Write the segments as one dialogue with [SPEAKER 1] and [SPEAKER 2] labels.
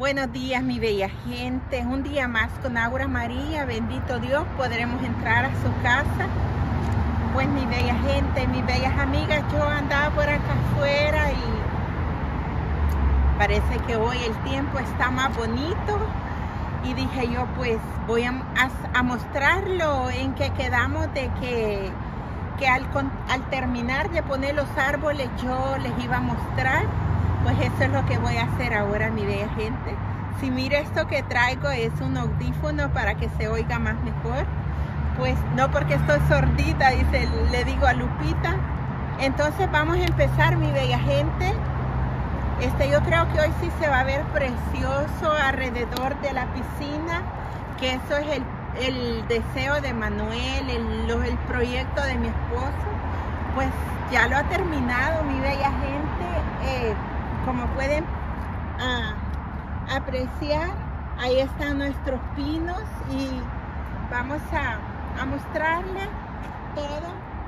[SPEAKER 1] Buenos días, mi bella gente. Un día más con Aura María. Bendito Dios, podremos entrar a su casa. Pues mi bella gente, mis bellas amigas, yo andaba por acá afuera y parece que hoy el tiempo está más bonito. Y dije yo, pues voy a mostrarlo en que quedamos de que al terminar de poner los árboles yo les iba a mostrar. Pues eso es lo que voy a hacer ahora, mi bella gente. Si mira, esto que traigo es un audífono para que se oiga más mejor. Pues no, porque estoy sordita, le digo a Lupita. Entonces vamos a empezar, mi bella gente. Yo creo que hoy sí se va a ver precioso alrededor de la piscina, que eso es el deseo de Manuel, el proyecto de mi esposo. Pues ya lo ha terminado, mi bella gente. Como pueden apreciar, ahí están nuestros pinos y vamos a mostrarles todo.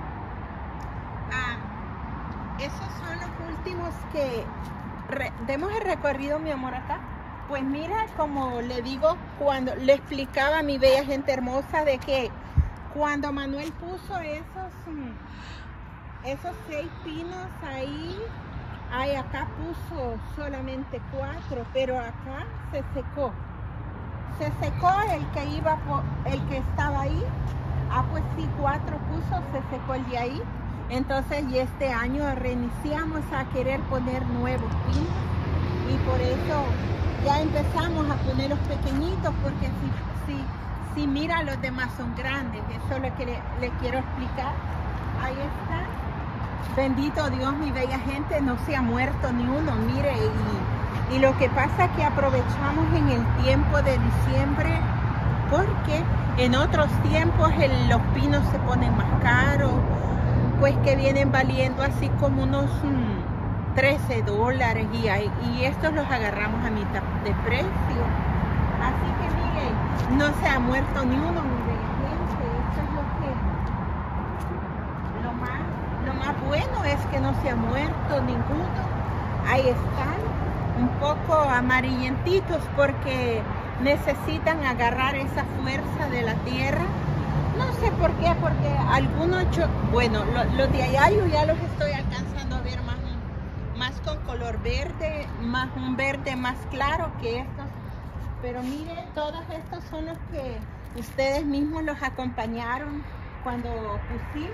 [SPEAKER 1] Esos son los últimos que demos el recorrido, mi amor, acá. Pues mira, como le digo, cuando le explicaba a mi bella gente hermosa de que cuando Manuel puso esos 6 pinos ahí, acá puso solamente 4, pero acá se secó. Se secó el que estaba ahí. Pues sí, 4 puso, se secó el de ahí. Entonces, y este año reiniciamos a querer poner nuevos pinos. Y por eso ya empezamos a poner los pequeñitos, porque si mira, los demás son grandes. Eso es lo que le quiero explicar. Ahí está. Bendito Dios, mi bella gente, no se ha muerto ni uno, mire, y lo que pasa es que aprovechamos en el tiempo de diciembre, porque en otros tiempos los pinos se ponen más caros, pues que vienen valiendo así como unos $13 y estos los agarramos a mitad de precio. Así que miren, no se ha muerto ni uno, mi bella gente. Eso es lo más bueno, es que no se ha muerto ninguno. Ahí están, un poco amarillentitos porque necesitan agarrar esa fuerza de la tierra. No sé por qué, porque algunos, los de allá yo ya los estoy alcanzando a ver más con color verde, un verde más claro que estos. Pero miren, todos estos son los que ustedes mismos los acompañaron cuando pusimos.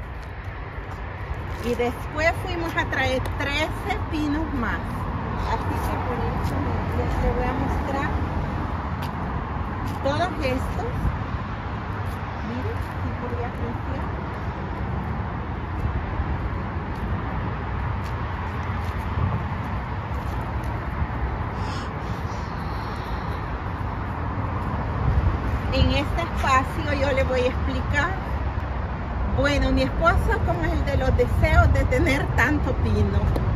[SPEAKER 1] Y después fuimos a traer 13 pinos más. Así que por eso les voy a mostrar todos estos. Miren, si podría apreciar. En este espacio yo les voy a explicar. Bueno, mi esposo, como es el de los deseos de tener tanto pino.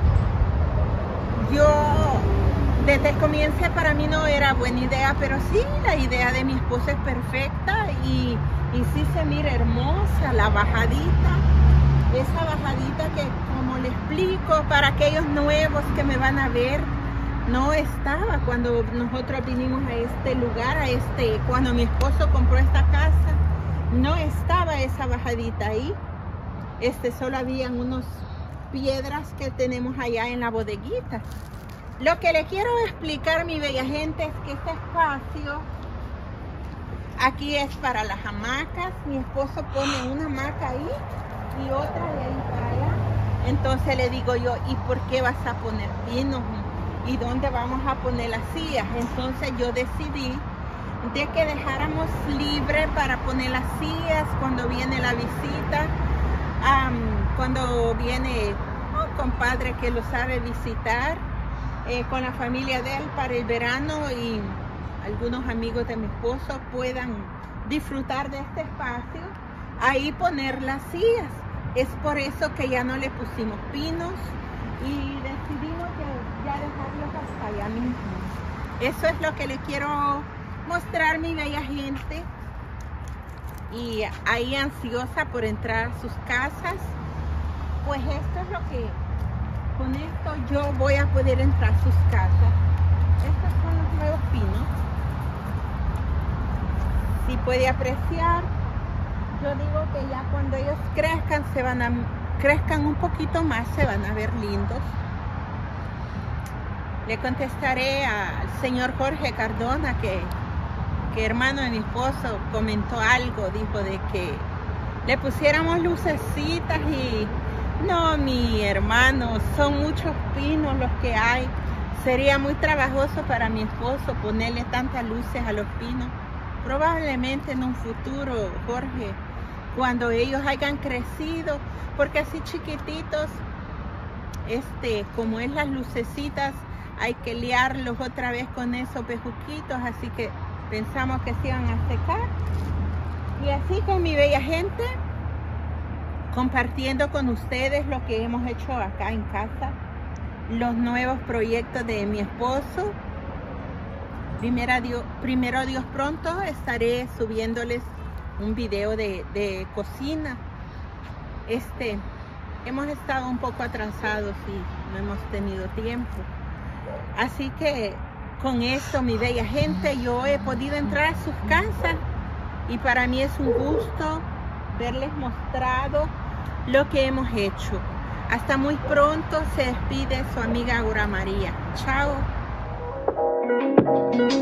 [SPEAKER 1] Yo, desde el comienzo para mí no era buena idea, pero sí, la idea de mi esposo es perfecta y sí se mira hermosa la bajadita. Esa bajadita que, como le explico, para aquellos nuevos que me van a ver, no estaba cuando nosotros vinimos a este lugar, cuando mi esposo compró esta casa. No estaba esa bajadita ahí. Solo habían unas piedras que tenemos allá en la bodeguita. Lo que le quiero explicar, mi bella gente, es que este espacio aquí es para las hamacas. Mi esposo pone una hamaca ahí y otra de ahí para allá. Entonces le digo yo, ¿y por qué vas a poner pinos? ¿Y dónde vamos a poner las sillas? Entonces yo decidí de que dejáramos libre para poner las sillas cuando viene la visita, cuando viene un compadre que lo sabe visitar, con la familia de él para el verano, y algunos amigos de mi esposo puedan disfrutar de este espacio, ahí poner las sillas. Es por eso que ya no le pusimos pinos y decidimos que ya dejarlos hasta allá mismo. Eso es lo que le quiero mostrar, mi bella gente, y ahí ansiosa por entrar a sus casas. Pues esto es lo que con esto yo voy a poder entrar a sus casas. Estos son los nuevos pinos. Si puede apreciar, yo digo que ya cuando ellos crezcan, crezcan un poquito más, se van a ver lindos. Le contestaré al señor Jorge Cardona que hermano de mi esposo comentó algo, dijo de que le pusiéramos lucecitas y no, mi hermano, son muchos pinos los que hay. Sería muy trabajoso para mi esposo ponerle tantas luces a los pinos. Probablemente en un futuro, Jorge, cuando ellos hayan crecido, porque así chiquititos, como es las lucecitas, hay que liarlos otra vez con esos bejuquitos, así que pensamos que se iban a secar. Y así que mi bella gente, compartiendo con ustedes lo que hemos hecho acá en casa, los nuevos proyectos de mi esposo. Primero Dios pronto estaré subiéndoles un video de cocina. Hemos estado un poco atrasados y no hemos tenido tiempo. Así que con esto, mi bella gente, yo he podido entrar a sus casas y para mí es un gusto verles mostrado lo que hemos hecho. Hasta muy pronto, se despide su amiga Aura María. Chao.